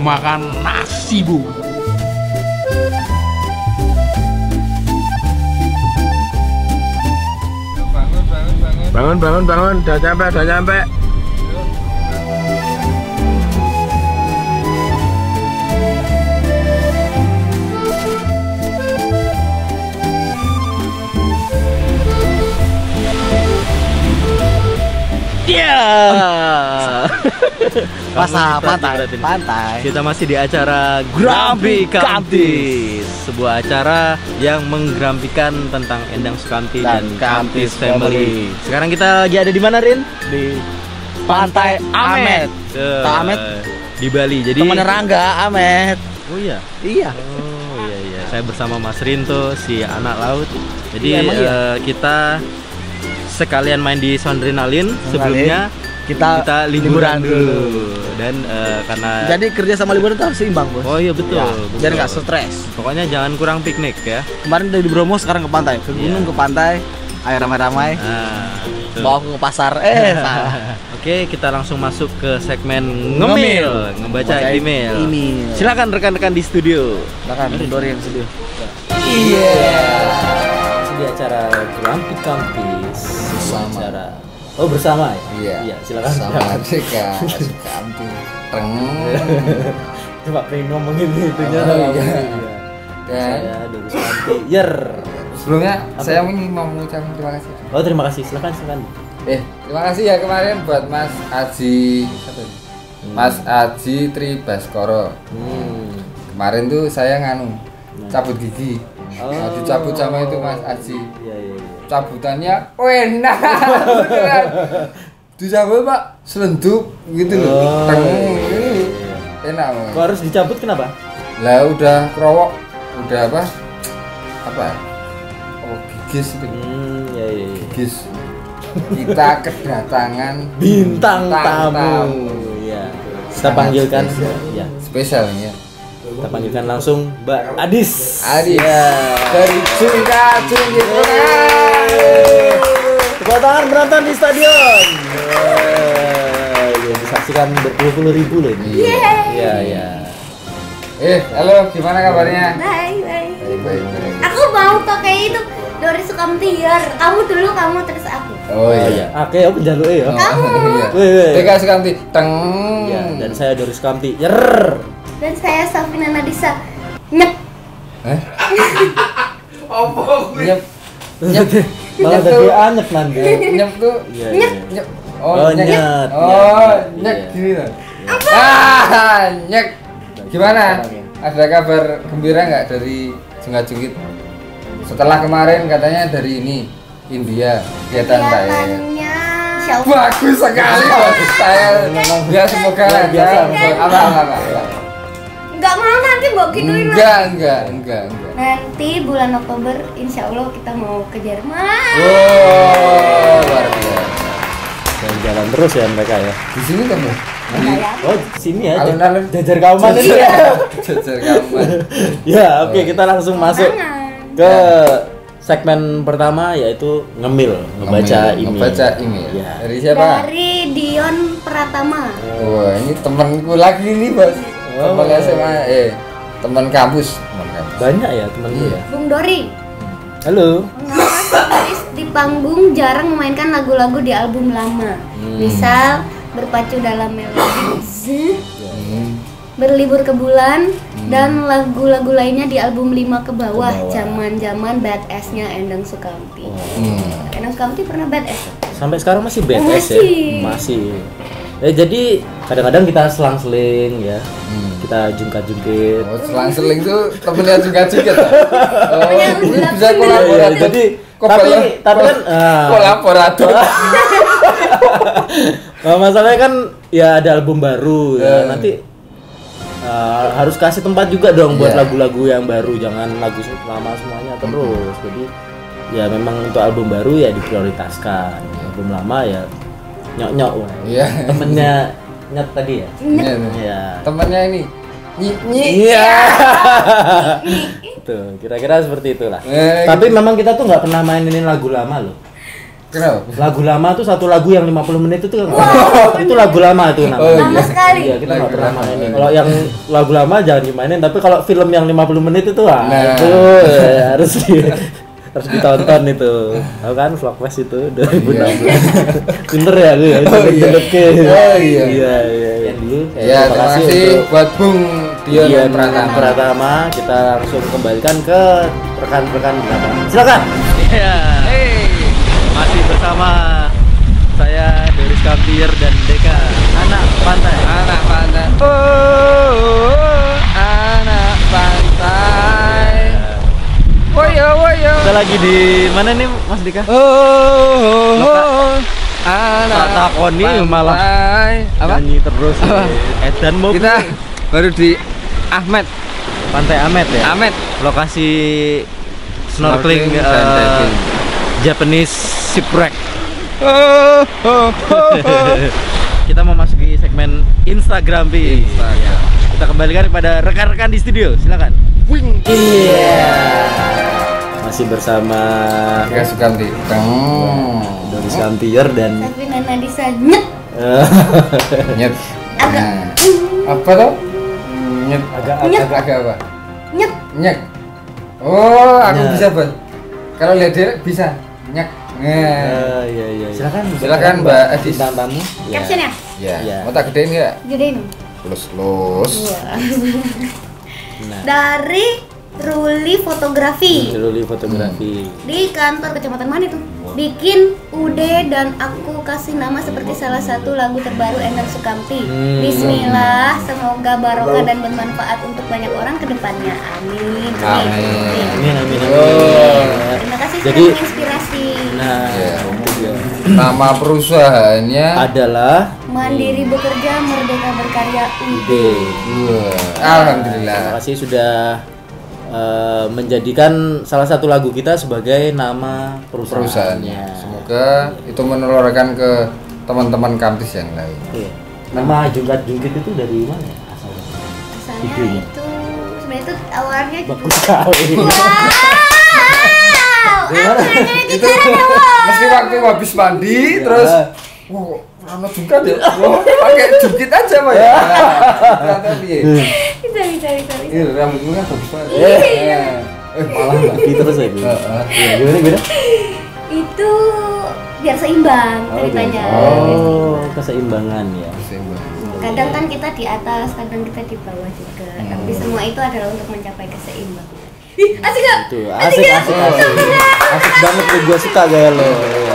makan nasi, Bu. Bangun, udah nyampe. Iya. Pantai. Kita masih di acara Grumpy Kamtis, sebuah acara yang menggrampikan tentang Endang Sukamti dan Kamtis Family. Sekarang kita lagi ada di mana, Rin? Di Pantai Amet. Tahu Amet? Di Bali. Jadi Temen Rangga Amet. Oh iya. Iya. Oh iya. Saya bersama Mas Rinto, si anak laut. Jadi Iya, emang iya. kita sekalian main di Sondrenalin. Sebelumnya kita liburan dulu. Dan karena Jadi kerja sama liburan itu harus seimbang, Bos. oh iya betul, Ya, betul. biar nggak stres. Pokoknya jangan kurang piknik ya. Kemarin dari Bromo, sekarang ke pantai, ke gunung, ke pantai, air ramai-ramai. Nah, betul. Bawa aku ke pasar. Salah. Oke, kita langsung masuk ke segmen ngemil, ngebaca email. Silakan rekan-rekan di studio. Silakan, Dori yang sedih. Iya. Di acara Grumpy Kamtis Bersama. Bersama Iya. Iya, silakan. Sama Adika Sukamti. Teng. Coba pengen ngomongin itunya. Oh, iya. Dan Saya Dori Sukamti. Yer. sebelumnya saya ini mau mengucapkan terima kasih. Oh, terima kasih. Silakan. Terima kasih ya kemarin buat Mas Aji. Mas Aji Tribaskoro. Kemarin tuh saya cabut gigi. Nah, dicabut sama itu Mas Aji. Iya. Cabutannya enak. Beneran. Dicabut Pak, selendup gitu loh. Oh, Teng. iya. Enak banget. Kok harus dicabut kenapa? Lah udah kerowok, udah apa? Oh, gigis itu. Iya. Gigis. Kita kedatangan Bintang tamu. Iya. Kita Sangat panggilkan spesial. ya. Spesial ya. Kita panggilkan langsung Mbak Adis. Adis. Ya. Dari Jungka gitu. Tepuk tangan penonton di stadion. Ya, disaksikan berpuluh-puluh ribu loh ini. Iya. Halo, gimana kabarnya? Baik. Baik. Aku mau pakai itu Dori Sukamti Yer. Kamu dulu, kamu terus aku. Oh iya. Oke, aku jaluke ya. Kamu. Iya. Wih. Teka Sukamti. Teng. Ya, dan saya Dori Sukamti. Yer. Dan saya Safina Nadisa. Nyek. Nyep. Malah jadi anyep nanti. Nyep tuh. Iya. Nyep. Oh, nyek. nyet. Oh, Iya. nyek Iya. gini loh. Nyek. Gimana? Ada kabar gembira nggak dari Jungkit? Setelah kemarin katanya dari ini India kegiatan saya. Kelihatannya Insya Allah. Bagus sekali bos. Saya ya semoga Luar biasa. apa. Nggak mau nanti bawa gituin lah. Enggak. Nanti bulan Oktober Insya Allah kita mau ke Jerman. Wow, luar biasa. Jalan terus ya mereka ya. Di sini kamu. Oh, sini ya. Alun-alun Jajar Kauman ini ya. Jajar Kauman. Ya, oke, kita langsung masuk Tangan. ke segmen pertama yaitu ngemil, ngebaca email. Ngebaca email. Ya. Dari siapa? Dari Dion Pratama. Wah, ini temanku lagi nih, Bos. Oh. Teman SMA, teman kampus. Banyak ya teman-teman ya. Bung Dori. Halo. Mengapa Solis di panggung jarang memainkan lagu-lagu di album lama? Misal Berpacu dalam Melodi, Berlibur ke Bulan, dan lagu-lagu lainnya di album 5 ke bawah. Zaman-zaman badass-nya Endang Sukamti. Endang Sukamti pernah badass? Sampai sekarang masih BTS Masih. ya? Masih. Jadi kadang-kadang kita selang-seling ya. Kita jungkat-jungkit. Oh, selang-seling tuh temennya juga. Oh, Temennya ini udah bisa sini. kolaborasi. Jadi Kok tapi kan kolaborator. masalahnya kan ya ada album baru ya. Nanti harus kasih tempat juga dong buat Iya. lagu-lagu yang baru, jangan lagu lama semuanya terus. Jadi ya memang untuk album baru ya diprioritaskan. Album lama ya nyok-nyok. Iya. Temennya nyet tadi ya. Iya. Temennya ini. Nyi. Iya. Tuh, kira-kira seperti itulah. Gitu. Tapi memang kita tuh nggak pernah mainin lagu lama loh. Kenapa? Lagu lama tuh satu lagu yang 50 menit itu kan. Itu lagu lama tuh namanya. Oh, iya. Lama sekali. Iya, kita nggak Lagu pernah lama. mainin. Kalau yang lagu lama jangan dimainin, tapi kalau film yang 50 menit itu Nah. itu harus harus ditonton itu. Tahu kan Vlogfest itu 2016. Pinter ya lu ya. Oh, iya. Oh, iya. Iya dulu. Ya, terima kasih untuk buat Bung Dion Dion Pratama. Pratama. Kita langsung kembalikan ke rekan-rekan di lapangan. Silakan. Iya. Masih bersama saya Doris Kampier dan Deka, anak pantai. Anak pantai. Oh, anak pantai. Woyo. Kita lagi di mana nih Mas Dika? Oh, anak Tak takoni malah apa? nyanyi terus. Edan mau Kita baru di Ahmed, Pantai Amet ya. Ahmed. Lokasi snorkeling dan diving. Japanese shipwreck. Oh. Kita mau masuk di segmen Instagram Bi. Instagram. Kita kembalikan kepada rekan-rekan di studio. Silakan. Wing. Iya. Masih bersama Kita Sukamti. Doris Kampier dan Tapi Nana Disa nyet. Nyet. Agak. Nah, apa tuh? Nyet. Nyet. Agak apa? Nyet. Nyek. Oh, aku Nyek. bisa, Bos. Kalau lihat dia bisa. Nyek. Nah. iya. Silakan Mbak Adis. bintang tamu. Caption ya? Ya. Iya. Mau tak gedein enggak? Gedein. Lus. Nah, Dari Ruli Fotografi Luli fotografi. di kantor kecamatan mana tuh? Bikin Ude dan aku kasih nama seperti salah satu lagu terbaru Endang Sukamti. Bismillah, semoga barokah dan bermanfaat untuk banyak orang ke depannya. Amin. Amin. Amin. Oh. Terima kasih sudah Jadi- menginspirasi. Nah, Ya. itu dia. Nama perusahaannya adalah Mandiri bekerja, merdeka berkarya. Ide. Alhamdulillah. Terima kasih sudah menjadikan salah satu lagu kita sebagai nama Perusahaannya. perusahaannya. Semoga itu menularkan ke teman-teman kampus yang lain. Oke. Nama Jungkat-Jungkit itu dari mana ya asalnya? Asalnya Idenya. itu sebenarnya itu awalnya Bagus sekali. Wow, Itu mesti waktu habis mandi terus wow, Rano juga deh. Wah, pakai jungkit aja, Pak ya. Ternyata piye? bisa. Iya, rambutmu kan bagus banget. Iya. Malah Mbak terus ya. Bu. Heeh. Iya, gimana? Itu biar seimbang ceritanya. Oh, keseimbangan ya. Seimbang. Kadang kan kita di atas, kadang kita di bawah juga. Tapi semua itu adalah untuk mencapai keseimbangan. Ih, asik gak? Itu asik. Asik banget tuh, gue suka gaya lo.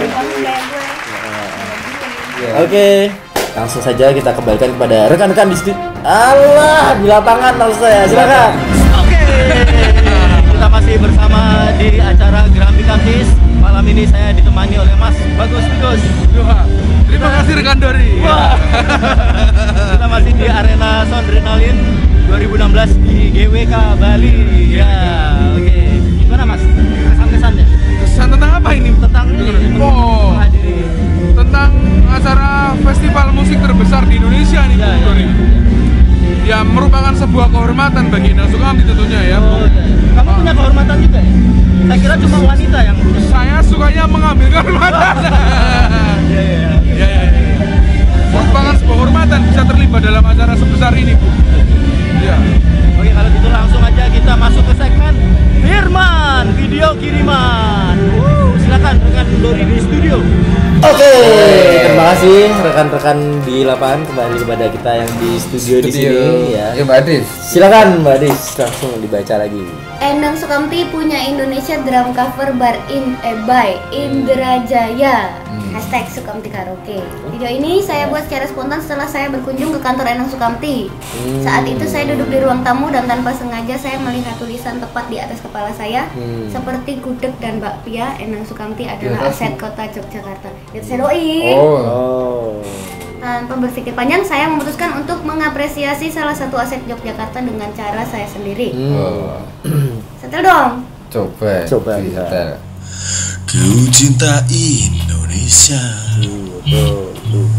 Iya. Oke, langsung saja kita kembalikan kepada rekan-rekan di studio. Allah, di lapangan langsung saya. Silakan. Oke. Kita masih bersama di acara Grambi Kampus. Malam ini saya ditemani oleh Mas Bagus. Terima kasih rekan Dori. Kita masih di arena Soundrenalin 2016 di GWK Bali. Ya, oke. Gimana Mas? Kesan-kesannya? Kesan tentang apa ini? Tentang Oh, menghadiri. tentang acara festival musik terbesar di Indonesia nih, Ya, Bung Dori. ya. Ya, merupakan sebuah kehormatan bagi Endang Sukamti tentunya ya. Oh, iya. Kamu punya kehormatan juga ya? Saya kira cuma wanita yang punya. Saya sukanya mengambil kehormatan. Iya. Ya. Merupakan sebuah kehormatan bisa terlibat dalam acara sebesar ini, Bu. Ya. Oke, kalau gitu langsung aja kita masuk ke segmen Firman Video Kiriman. Silakan rekan Dori di studio. Oke, terima kasih rekan-rekan di lapangan, kembali kepada kita yang di studio di sini ya. Ya, Mbak Adis. Silakan Mbak Adis, langsung dibaca lagi. Endang Sukamti punya Indonesia drum cover by Indra Jaya. Hashtag Sukamti Karaoke. Video ini saya buat secara spontan setelah saya berkunjung ke kantor Endang Sukamti. Saat itu saya duduk di ruang tamu dan tanpa sengaja saya melihat tulisan tepat di atas kepala saya seperti gudeg dan bakpia. Endang Sukamti adalah aset kota Yogyakarta. Itu saya doi. Oh. Tanpa berpikir panjang, saya memutuskan untuk mengapresiasi salah satu aset Yogyakarta dengan cara saya sendiri. Oh, Setel dong. coba. bisa. Setel. Ku cinta Indonesia. Tuh.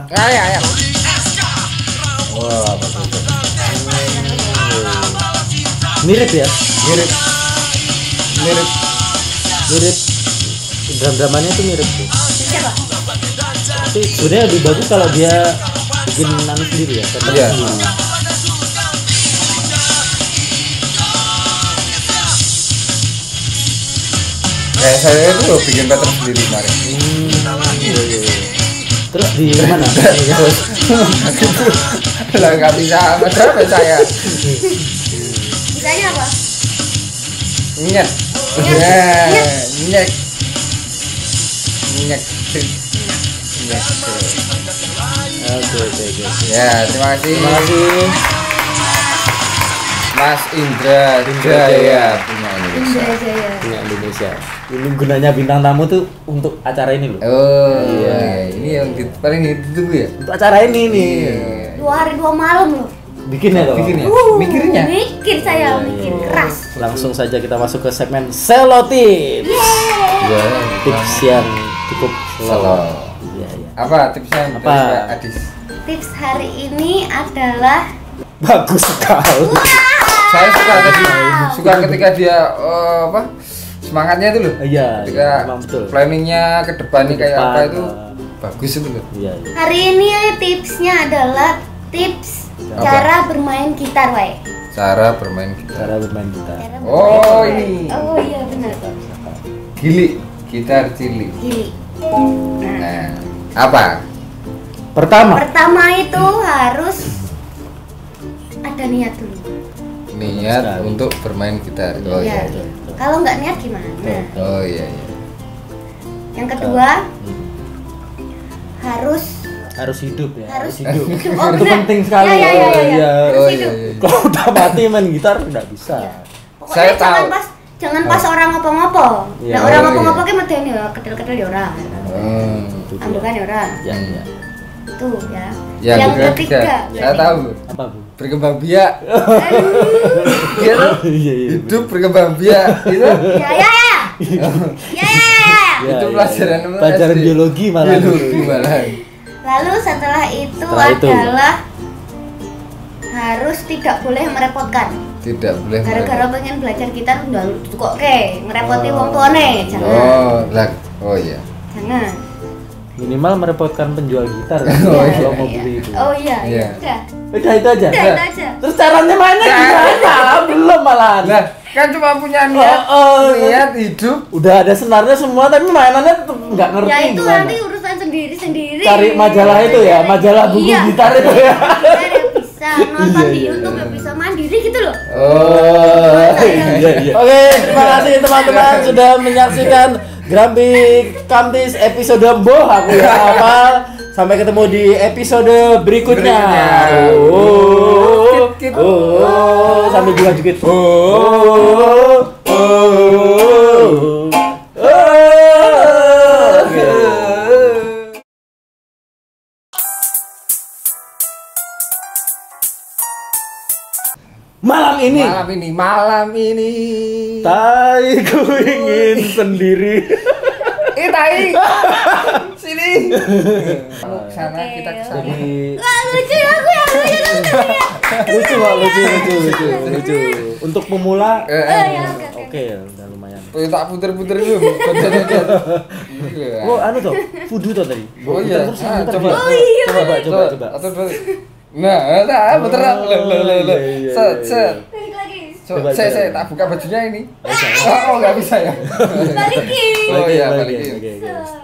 Ya. Wah, bagus. Mirip ya? Mirip. Dramanya tuh mirip tuh. Siapa? Tapi sebenarnya lebih bagus kalau dia bikin anu sendiri ya. Iya. Kayak saya itu bikin pattern sendiri kemarin. Terus di mana? Lah nggak bisa berapa saya. Bisanya apa? Nyet. Nyet. Oke. Ya, terima kasih. Terima kasih. Mas Indra Jaya punya Indonesia. Indra Jaya. Punya Indonesia. Ini gunanya bintang tamu tuh untuk acara ini loh. Oh iya, ini yang paling ditunggu ya. Untuk acara ini nih. 2 hari 2 malam loh. Bikinnya loh. Bikinnya. Mikirnya. Mikir saya, mikir keras. Langsung saja kita masuk ke segmen Selo Tips. Iya. Tips yang cukup Selo. Iya. Apa tipsnya Apa? dari Mbak Adis? Tips hari ini adalah Bagus sekali. Saya suka ketika dia semangatnya itu loh. Iya, Ketika memang betul. planningnya ke depan nih kayak Depan, apa itu bagus itu loh. Iya. hari ini tipsnya adalah tips Apa? cara bermain gitar, Wai. Cara bermain gitar. Cara bermain gitar. Cara Oh, bermain gitar. ini. Oh iya benar. Gili, gitar cilik. Gili. Nah, apa? Pertama itu harus ada niat dulu. Niat Sekali. untuk bermain gitar. Oh Ya. iya. Kalau nggak niat gimana? Oh iya. Yang kedua harus hidup ya. harus hidup. Oh, Itu benar. penting sekali. Ya. Harus Oh hidup. iya. Kalau udah mati main gitar nggak bisa. Pokoknya Saya jangan tahu. jangan pas orang ngopo-ngopo. Iya. Nah, orang Oh, ngopo-ngopo iya. ki medeni ya, kedel-kedel ya ora. Itu dia. Ambekan ya ora. Ya. Tuh ya. Yang ketiga. ketiga, saya berarti. tahu. Apa Bu? Berkembang biak. Aduh. Iya tuh. Iya. Hidup berkembang biak. Itu Ya. Ya, itu ya, pelajaran ya. apa Pelajaran SD? biologi malah. Biologi malah. Lalu setelah itu Setelah itu. adalah harus tidak boleh merepotkan. Tidak boleh. Gara-gara pengen belajar gitar udah kok ngerepoti wong tuane, jangan. Oh, lah. Oh iya. Jangan. Minimal merepotkan penjual gitar kan Oh, Iya, kalau mau iya. beli itu. Oh iya, Iya. Udah. Udah itu aja. Udah itu aja. Terus caranya mainnya gimana? Belum malah. Lah, kan cuma punya niat. Niat hidup. Udah ada senarnya semua tapi mainannya tetap nggak ngerti Ya itu gimana. nanti urusan sendiri-sendiri. Cari majalah itu ya, majalah buku Iya. gitar itu ya. Gitar ya bisa nonton di Iya. YouTube ya bisa mandiri gitu loh. Oh. Iya. Oke, terima kasih teman-teman sudah menyaksikan Grambi Kamtis episode Mboh aku ya hafal. Sampai ketemu di episode berikutnya. Sambil juga jukit. Malam ini tai ku ingin sendiri. Tai. Sini. Sana kita ke sana. Jadi Wah lucu aku ya lucu Pak, lucu. Untuk pemula ya, oke, udah lumayan. Tak puter-puter dulu. Oh, anu toh, fudu toh tadi. Oh iya. Terus Ah, muter coba. dia. Coba. Atau dulu. Nah, bener. Iya. Set. Balik lagi. Coba, Saya coba. tak buka bajunya ini. Oh, enggak bisa ya. Balikin. Oh iya, balikin. balikin.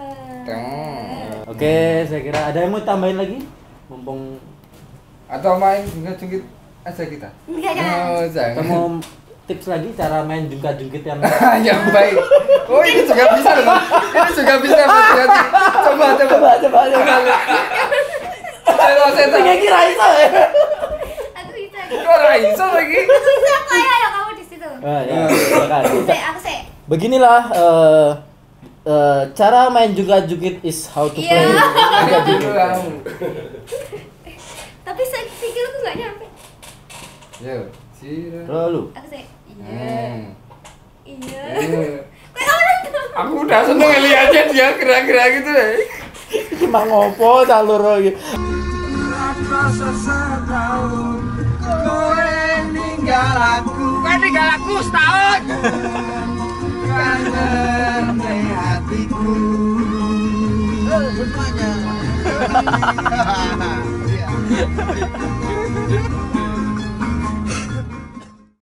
Oke, saya kira ada yang mau tambahin lagi? Mumpung Atau main jungkit aja kita. Enggak kan? Oh, kita jangan. mau tips lagi cara main jungkat-jungkit yang Yang baik. Oh, ini juga bisa loh. Ini juga bisa berarti. Coba. Saya tahu. Kayak kira itu ya. Aku bisa. Kok iso lagi? Aku bisa kayak ya kamu di situ. Ya, silakan. Aku sih. Beginilah cara main jungkat-jungkit is how to play. Iya. Jungkat-jungkit. Tapi saya pikir aku nggak nyampe. Yo, sira. Lalu Aku sih. Iya. Iya. Aku udah seneng lihatnya dia gerak-gerak gitu deh. Mang opo cah loro iki? Kowe ninggal aku setahun. Kangen hatiku. Semuanya.